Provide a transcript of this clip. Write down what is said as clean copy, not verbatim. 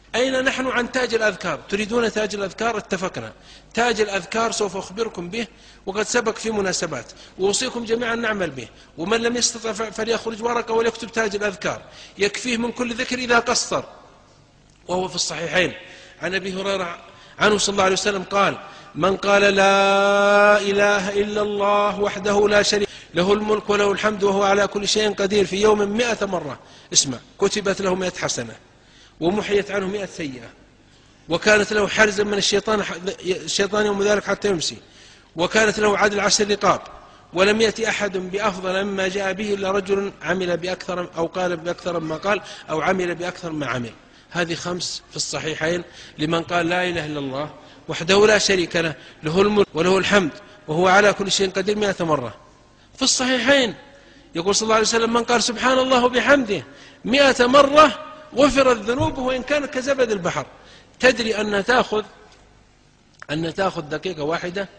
أين نحن عن تاج الأذكار؟ تريدون تاج الأذكار؟ اتفقنا. تاج الأذكار سوف أخبركم به، وقد سبق في مناسبات، وأوصيكم جميعا نعمل به. ومن لم يستطع فليخرج ورقة وليكتب تاج الأذكار، يكفيه من كل ذكر إذا قصر. وهو في الصحيحين عن أبي هريرة عنه صلى الله عليه وسلم قال: من قال لا إله إلا الله وحده لا شريك له الملك وله الحمد وهو على كل شيء قدير في يوم 100 مرة، اسمع، كتبت له 100 حسنة ومحيت عنه 100 سيئة، وكانت له حرزا من الشيطان يوم ذلك حتى يمسي، وكانت له عدل 10 رقاب، ولم يأتي أحد بأفضل مما جاء به إلا رجل عمل بأكثر أو قال بأكثر مما قال أو عمل بأكثر ما عمل. هذه 5 في الصحيحين لمن قال لا إله إلا الله وحده لا شريك له له الملك وله الحمد وهو على كل شيء قدير 100 مرة. في الصحيحين يقول صلى الله عليه وسلم: من قال سبحان الله وبحمده 100 مرة غفرت ذنوبه وإن كانت كزبد البحر. تدري أن تأخذ دقيقة واحدة